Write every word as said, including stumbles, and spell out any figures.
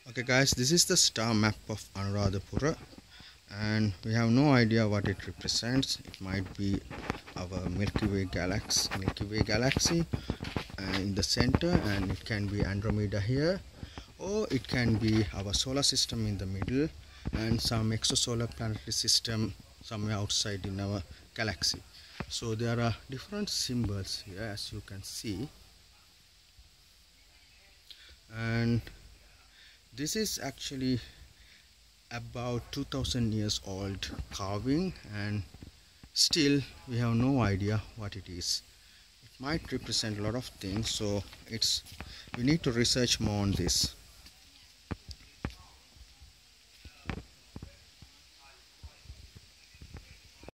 Okay guys, this is the star map of Anuradhapura and we have no idea what it represents. It might be our Milky Way galaxy, Milky Way galaxy uh, in the center, and it can be Andromeda here, or it can be our solar system in the middle and some exosolar planetary system somewhere outside in our galaxy. So there are different symbols here, as you can see, and this is actually about two thousand years old carving, and still we have no idea what it is. It might represent a lot of things, so it's we need to research more on this.